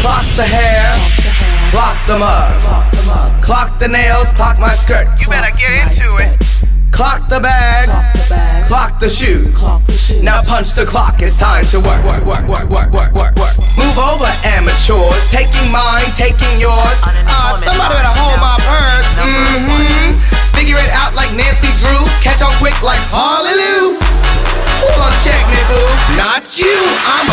Clock the hair, clock the mug, clock the nails, clock my skirt. You better get into it. Clock the bag, clock the shoes. Now punch the clock, it's time to work. Move over, amateurs, taking mine, taking yours. Somebody better hold my purse. Figure it out like Nancy Drew. Catch on quick like Hallelujah. Who gon' check me, boo? Not you, I'm